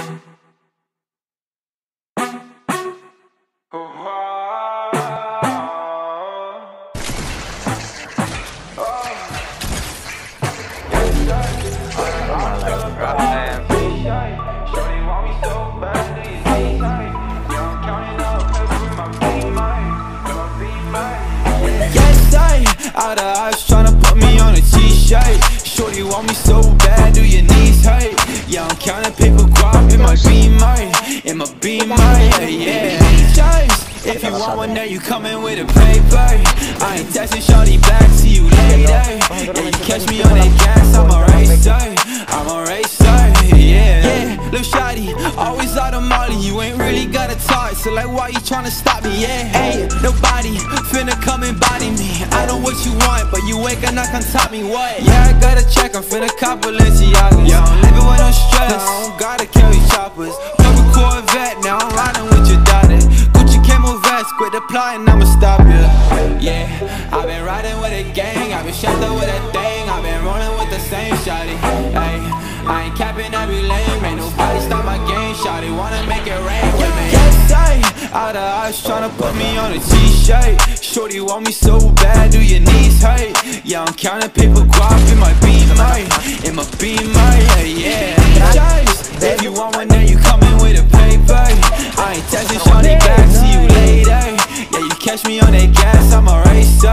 Out of eyes tryna put me on a t-shirt. Shorty want me so bad, do your knees hurt? Yeah, I'm counting paper guap in my beamer, yeah. Choice. If you want one, then you coming with a paper. I ain't texting shorty back, see you later. Yeah, you catch me on that gas, I'm a racer, yeah. Lil' shawty, always out of molly, you ain't really gotta talk, so like why you tryna stop me, yeah? Ain't nobody finna come and body me. I know what you want, but you ain't gonna come top me, what? Yeah, I gotta check, I'm finna cop Balenciagas. Yeah, I'm living with no stress, I don't gotta carry choppers. Double Corvette, now I'm riding with your daughter. Gucci camo vest, quit applying, I'ma stop you. Yeah, I've been riding with a gang, I've been shut up with a thing, I've been rolling with the same shawty. Ay, I ain't capping every lane, ain't nobody stop my game, shawty wanna make it rain with me. Yes, out of eyes tryna put me on a t-shirt. Shorty want me so bad, do your knees hurt? Yeah, I'm counting paper guap in my beamer, yeah. If you want one, then you coming with a paper. I ain't texting shorty back, see you later. Yeah, you catch me on that gas, I'm a racer.